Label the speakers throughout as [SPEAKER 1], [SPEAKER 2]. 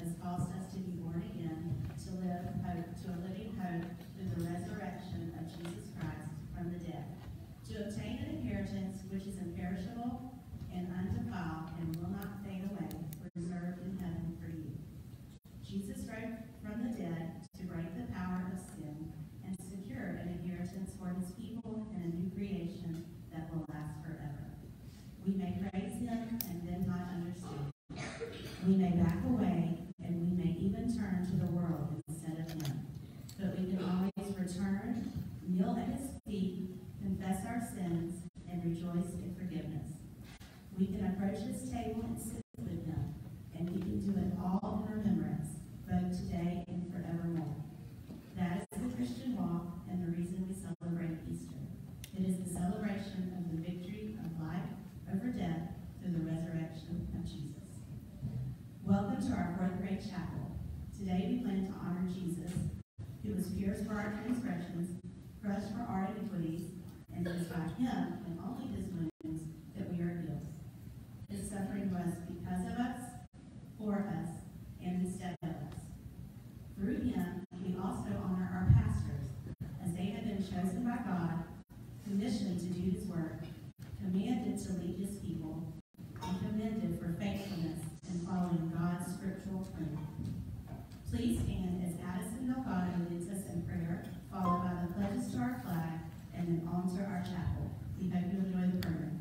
[SPEAKER 1] has caused us to be born again, to live hope, to a living hope through the resurrection of Jesus Christ from the dead, to obtain an inheritance which is imperishable and undefiled and will not fade away, reserved in heaven for you. Jesus rose from the dead to break the power of sin and secure an inheritance for his people and a new creation that will last forever. We may praise him and then not understand. We may back away and we may even turn to the world instead of him. But we can always return, kneel at his feet, confess our sins, and rejoice in forgiveness. We can approach his table and sit with him, and we can do it all in remembrance, both today and forevermore. That is the Christian walk and the reason we celebrate Easter. It is the celebration of the victory of life over death through the resurrection of Jesus. Welcome to our 4th grade chapel. Today we plan to honor Jesus, who was pierced for our transgressions, crushed for our iniquities, and it is by him and only his wounds that we are healed. His suffering was because of us, for us, and instead of us. Through him, we also honor our pastors, as they have been chosen by God, commissioned to do his work, commanded to lead his people, and commended for faithfulness in following God's scriptural truth. Please stand as Addison Delgado leads us in prayer, followed by the pledges to our flag, and then on to our chapel. We hope you enjoy the program.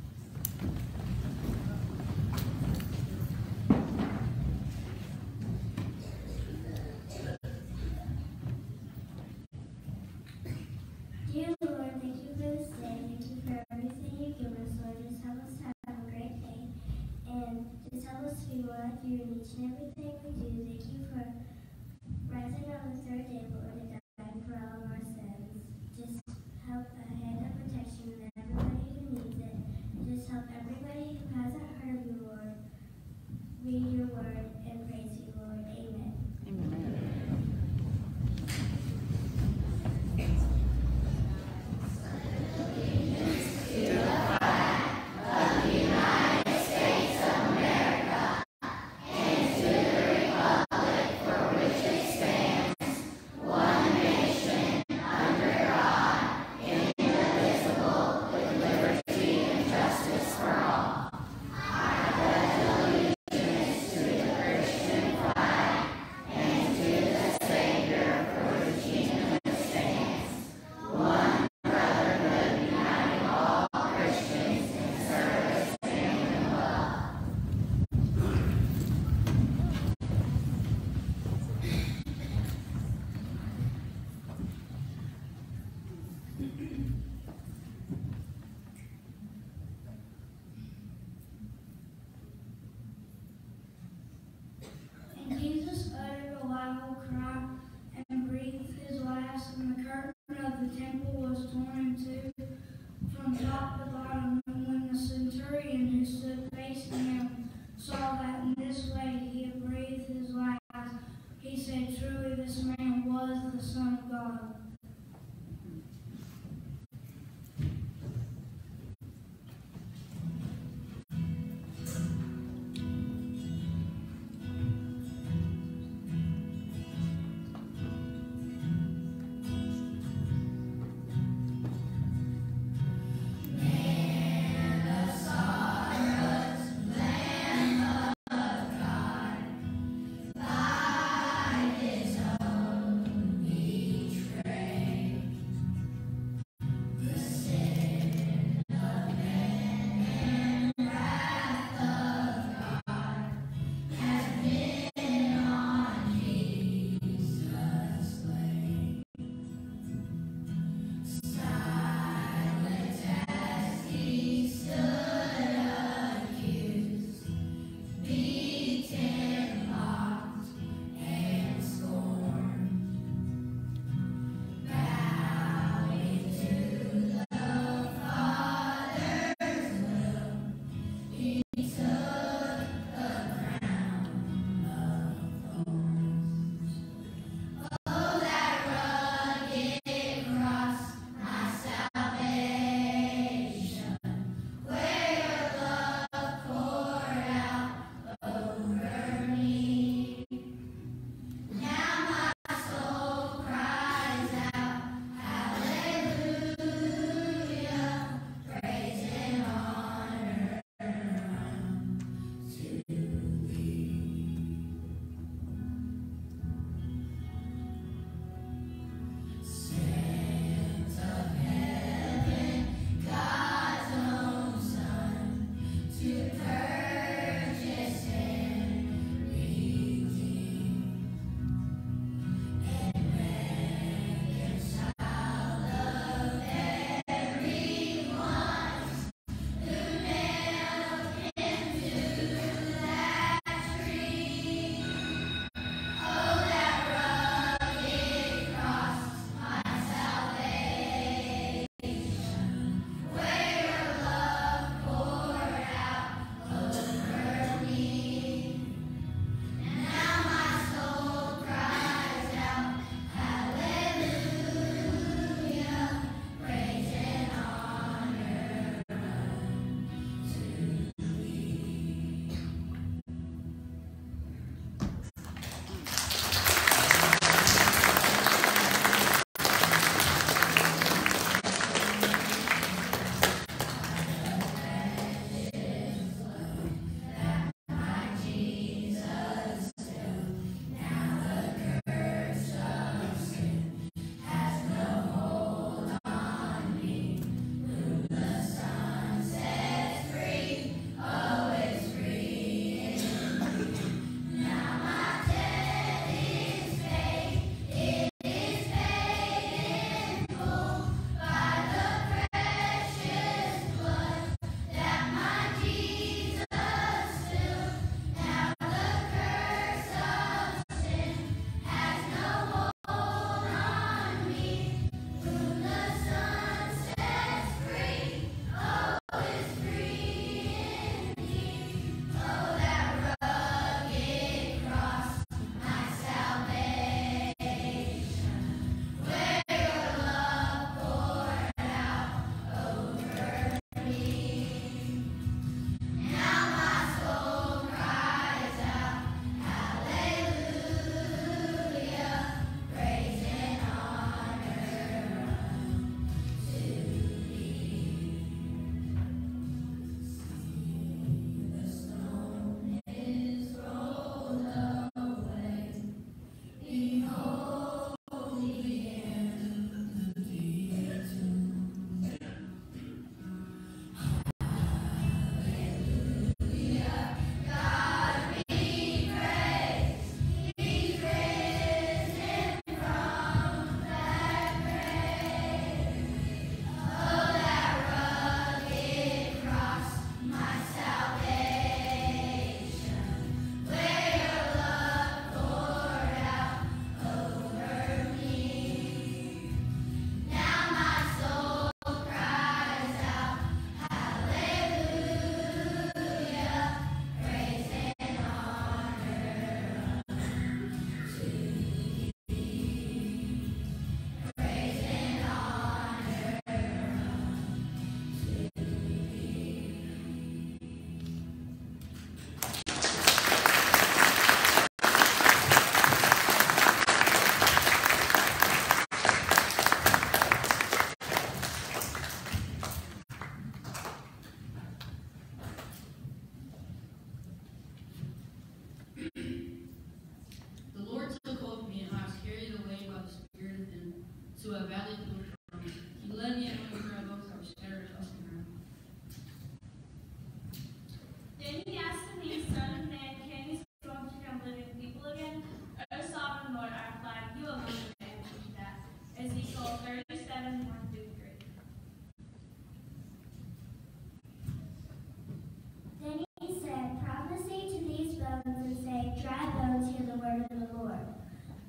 [SPEAKER 2] Dear Lord, thank you for this day. Thank you for everything you've given us, Lord. Just help us have a great day. And just help us to be more like you in each and everything we do. Thank you for rising on the 3rd day, Lord, and dying for all of our sins. Just help a hand of protection with everybody who needs it. And just help everybody who hasn't heard of you, Lord, read your word and praise you, Lord. Amen.
[SPEAKER 1] Amen.
[SPEAKER 2] And Jesus uttered a loud cry and breathed his last, and the curtain of the temple was torn in two from top to bottom. And when the centurion who stood facing him saw that in this way he had breathed his last, he said, "Truly this man was the Son of God."
[SPEAKER 3] Betrayed.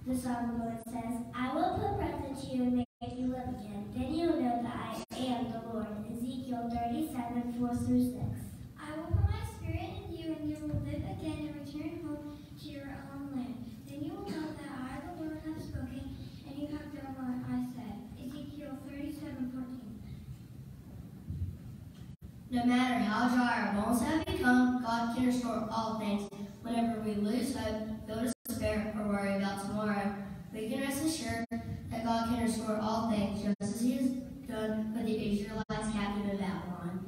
[SPEAKER 2] The Psalm of the Lord says, I will put breath into you and make you live again. Then you will know that I am the Lord. Ezekiel 37, 4 through 6.
[SPEAKER 3] I will put my spirit in you, and you will live again and return home to your own land. Then you will know that I, the Lord, have spoken, and you have done what I said. Ezekiel 37, 14.
[SPEAKER 4] No matter how dry our bones have become, God can restore all things. Whenever we lose hope, feel despair, or worry about tomorrow, we can rest assured that God can restore all things, just as He has done with the Israelites captive in Babylon.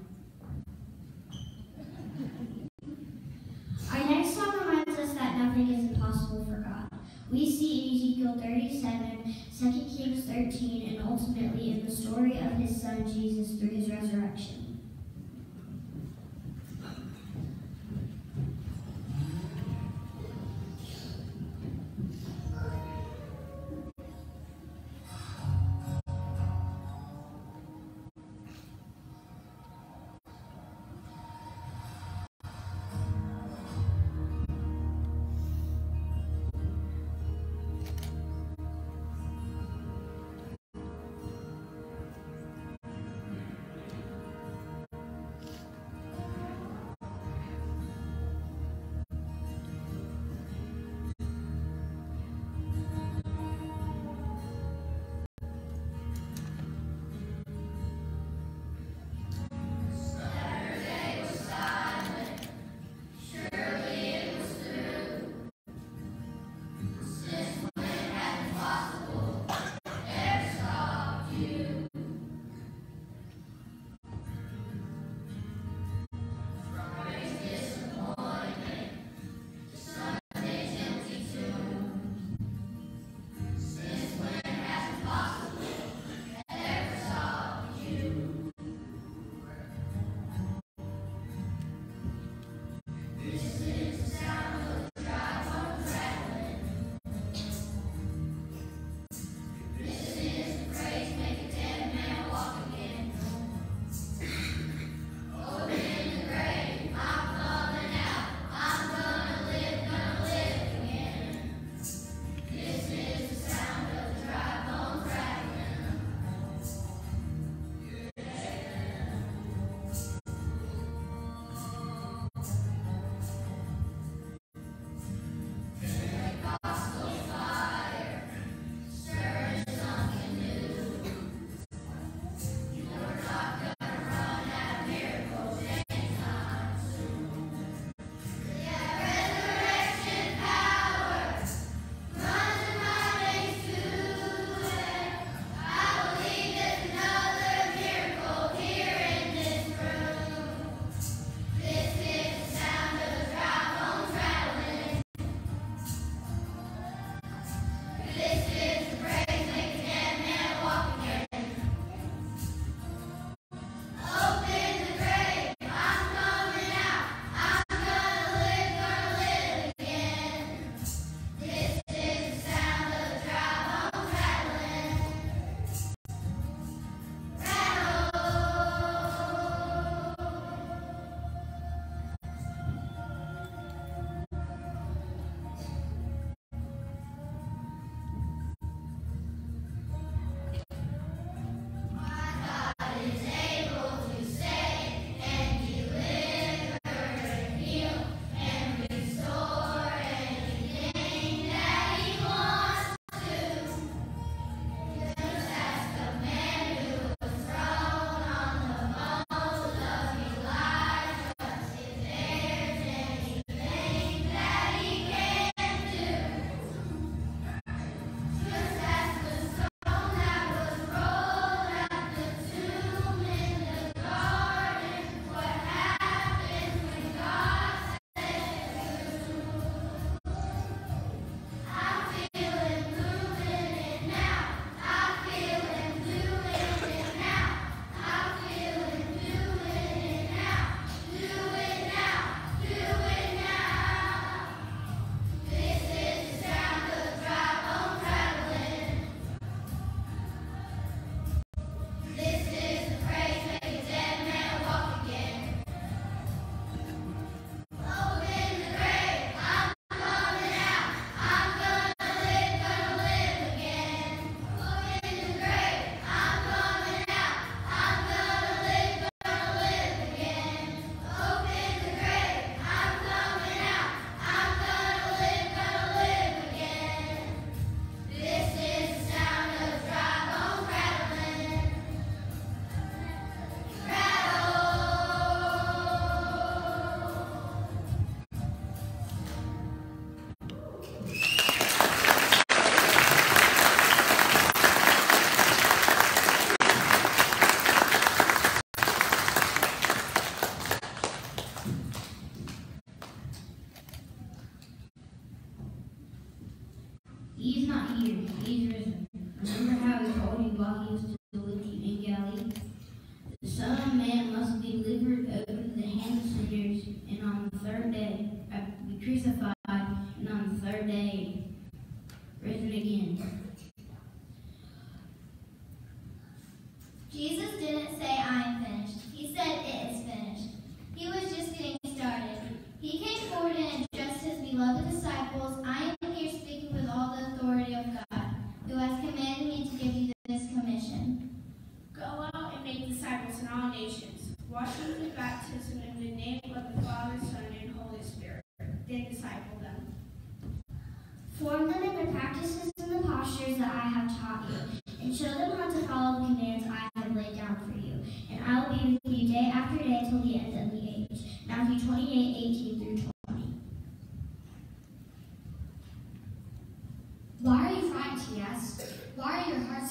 [SPEAKER 5] Our next song reminds us that nothing is impossible for God. We see in Ezekiel 37, 2 Kings 13, and ultimately in the story of His Son Jesus through His resurrection.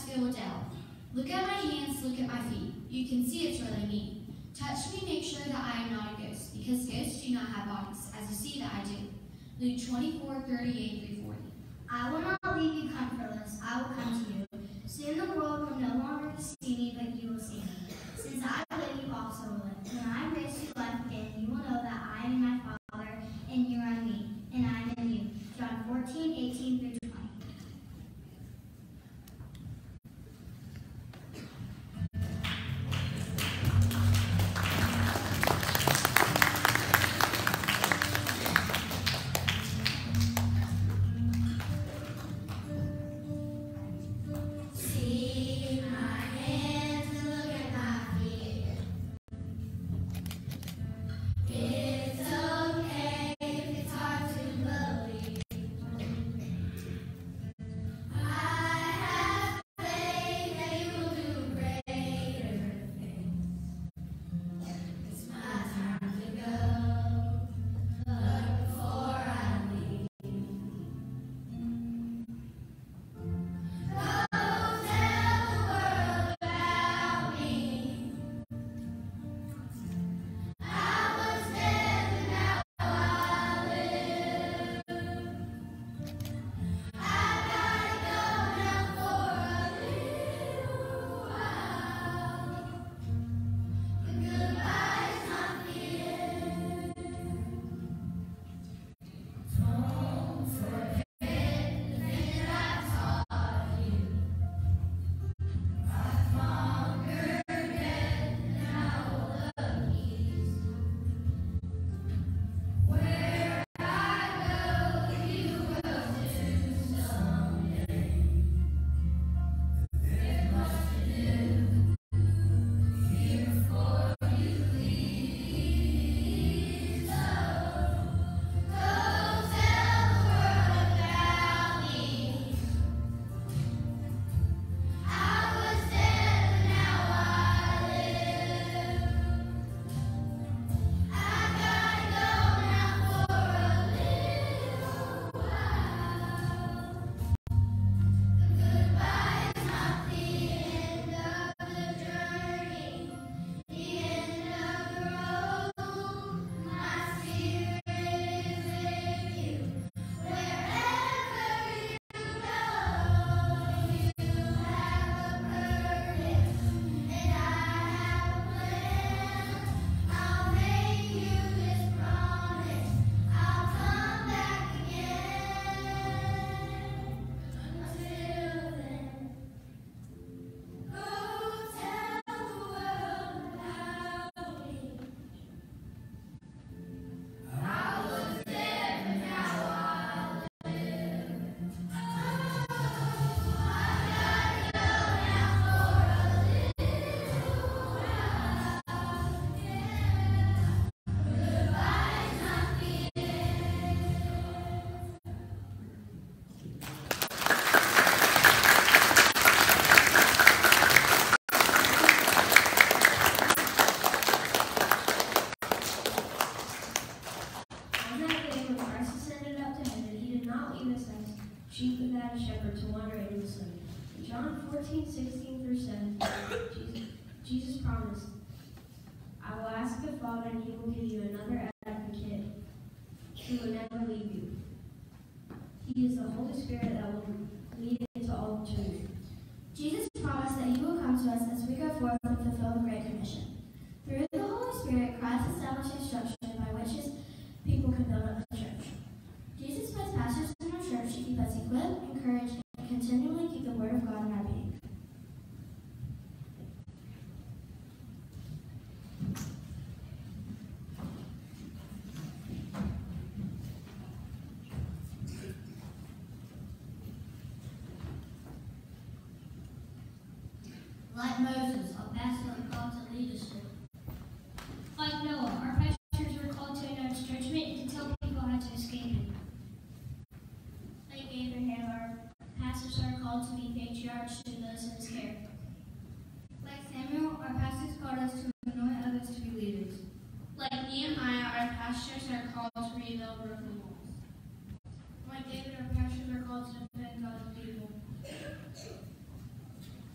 [SPEAKER 6] feel a doubt. Look at my hands, look at my feet. You can see it's really me. Touch me, make sure that I am not a ghost, because ghosts do not have bodies, as you see that I do. Luke 24:38-40.
[SPEAKER 5] I will not leave you comfortless. I will come to you. Soon the world will no longer see me, but you will see me. Since I live, you also will live. When I raise you to life again, you will know that I am in my Father, and you are in me, and I am in you. John 14:18-20.
[SPEAKER 7] sheep without a shepherd to wander aimlessly. In John 14:16-17, Jesus promised, I will ask the Father, and he will give you another advocate who will never leave you. He is the Holy Spirit that will lead into all truth.
[SPEAKER 5] Jesus promised that he will come to us as we go forth and fulfill the Great Commission. Through the Holy Spirit, Christ established instruction by which his people can build up the church. Jesus placed pastors in our church to keep us equipped, encouraged, and continually keep the Word of God in our being.
[SPEAKER 4] Like Moses, our pastors are called to leadership.
[SPEAKER 3] Like Noah, our pastors were called to announce judgment and to tell people how to escape it.
[SPEAKER 2] Like Abraham, our pastors are called to be patriarchs to those in his care.
[SPEAKER 6] Like Samuel, our pastors called us to anoint others to be leaders.
[SPEAKER 8] Like Nehemiah, our pastors are called to rebuild broken walls.
[SPEAKER 6] Like David, our pastors are called to defend God's people.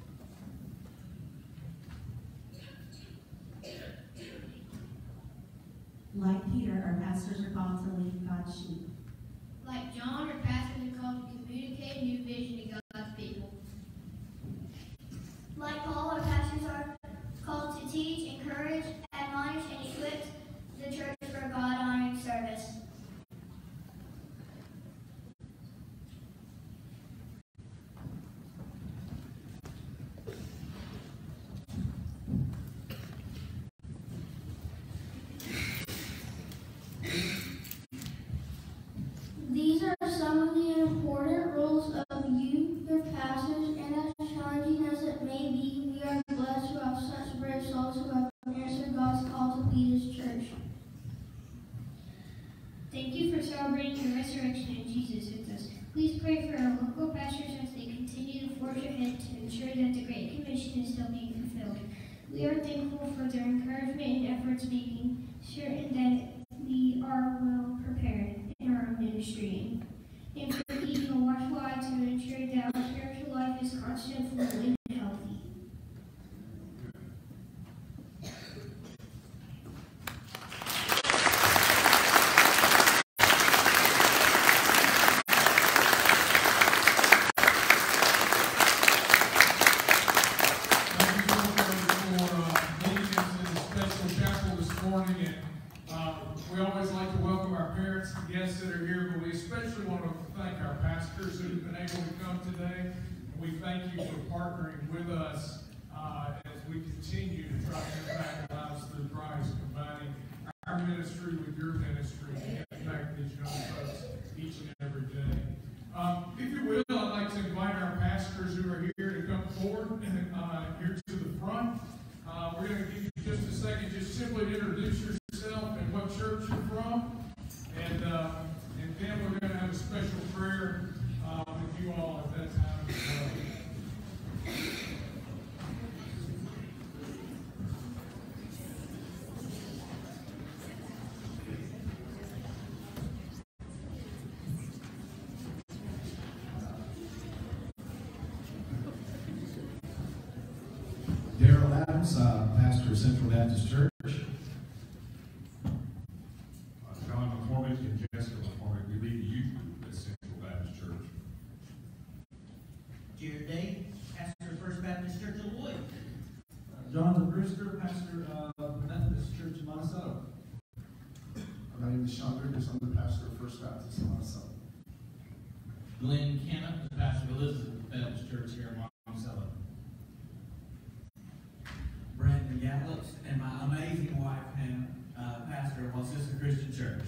[SPEAKER 1] Like Peter, our pastors are called to lead God's sheep.
[SPEAKER 3] Like John, our pastors are called to communicate a new vision to God's people.
[SPEAKER 2] Like Paul, our pastors are called to teach, encourage, admonish, and equip the church for God-honoring service.
[SPEAKER 5] These are some of the important roles of you, your pastors, and as challenging as it may be, we are blessed to have such brave souls who have answered God's call to lead His church.
[SPEAKER 3] Thank you for celebrating the resurrection of Jesus with us. Please pray for our local pastors as they continue to forge ahead to ensure that the Great Commission is still being fulfilled. We are thankful for their encouragement and efforts, making certain that we are well prepared in our ministry, and for keeping a watchful eye to ensure that our spiritual life is constantly and healthy.
[SPEAKER 9] We always like to welcome our parents and guests that are here, but we especially want to thank our pastors who have been able to come today. And we thank you for partnering with us as we continue to try to impact lives through Christ, combining our ministry with your ministry to impact these young folks each and every day. If you will, I'd like to invite our pastors who are here to come forward and here to the front. We're going to give you just a second, just simply to introduce yourself and what church you're from, and then we're going to have a special prayer with you all at that time as well.
[SPEAKER 10] Pastor of Central Baptist Church.
[SPEAKER 11] John McCormick and Jessica McCormick, we lead the youth group at Central Baptist Church.
[SPEAKER 12] Jared Day, pastor of First Baptist Church of Lloyd.
[SPEAKER 13] Jonathan Brewster, pastor of Methodist Church in Monticello.
[SPEAKER 14] My name is Sean Griggis. I'm the pastor of First Baptist in Monticello.
[SPEAKER 15] Glenn Kenna, the pastor of Elizabeth Baptist Church here in Monticello.
[SPEAKER 12] Brandon Gallups, and my amazing wife, Hannah, pastor of Sister Christian Church.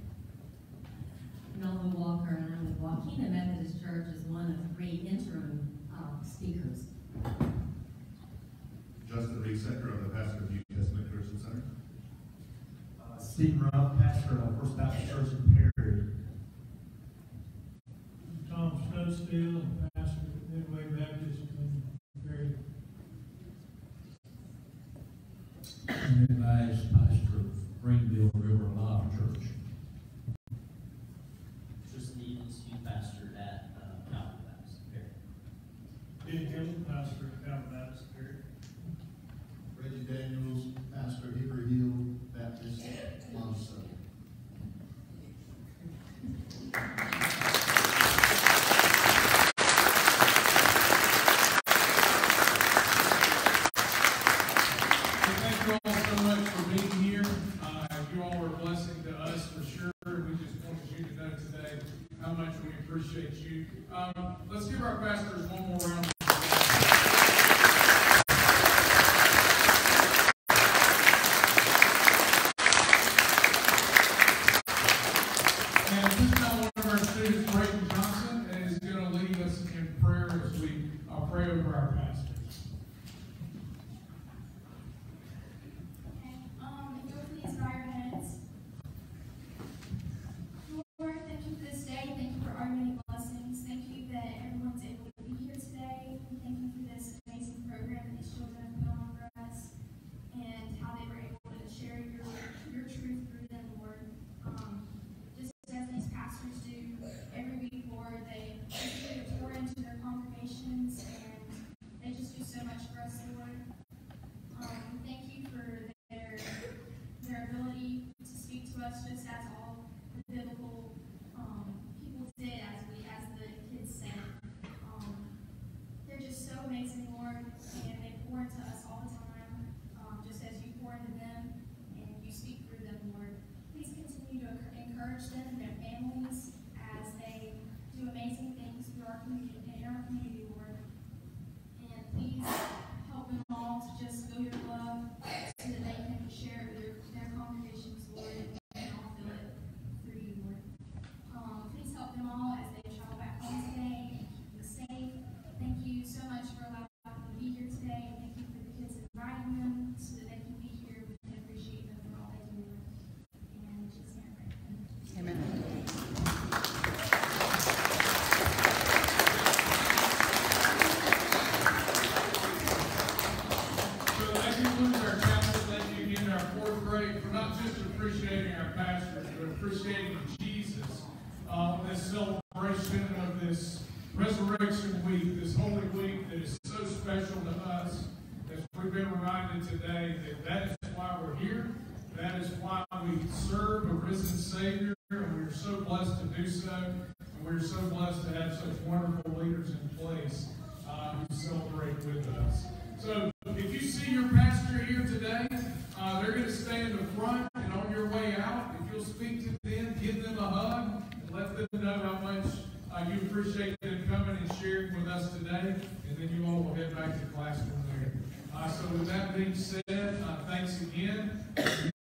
[SPEAKER 16] Nolan Walker, and I'm with Waukeena Methodist Church as one of 3 interim speakers.
[SPEAKER 11] Justin Lee Secker, I'm the pastor of New Testament Christian Center.
[SPEAKER 13] Stephen Ruff, pastor of First Baptist Church in Perry.
[SPEAKER 17] Tom Studstill, pastor of Midway Baptist in Perry.
[SPEAKER 18] And then as pastor of Greenville River Live Church.
[SPEAKER 19] Tristan Edens, youth pastor at Calvary Baptist Perry.
[SPEAKER 17] Ben Hill, pastor at Calvary Baptist Perry.
[SPEAKER 14] Reggie Daniels, pastor of Hickory Hill Baptist, Monticello.
[SPEAKER 9] Thank you all so much for being here. You all are a blessing to us for sure. We just wanted you to know today how much we appreciate you. Let's give our pastors one more round of And at this time, one of our students, Brayton Johnson, is going to lead us in prayer as we pray over our pastors.
[SPEAKER 6] If you'll please bow your heads. Lord, thank you for this day. Thank you for our many blessings. Thank you that everyone's able to be here today.
[SPEAKER 8] us, just as all the biblical people did, as the kids said. They're just so amazing, Lord, and they pour into us all the time, just as you pour into them and you speak through them, Lord. Please continue to encourage them and their families as they do amazing things through our community, in our community, Lord. And please help them all to just feel your love so that they can share it with their congregations, Lord, and all feel it through you, Lord. Please help them all as they travel back home today and keep them safe. Thank you so much for allowing them to be here today. Thank you for the kids inviting them so that they can be here. We can appreciate them for all they do. And in Jesus' name I pray.
[SPEAKER 20] Amen.
[SPEAKER 9] So that concludes our council. Thank you again to our fourth grade for not just appreciating our pastors, but appreciating Jesus. This celebration of this Resurrection Week, this Holy Week that is so special to us, as we've been reminded today that is why we're here. That is why we serve a risen Savior, and we are so blessed to do so. And we're so blessed to have such wonderful leaders in place who celebrate with us. So if you see your pastor here today, they're going to stay in the front, and on your way out, if you'll speak to them, give them a hug, and let them know how much you appreciate them coming and sharing with us today, and then you all will head back to class from there. So with that being said, thanks again.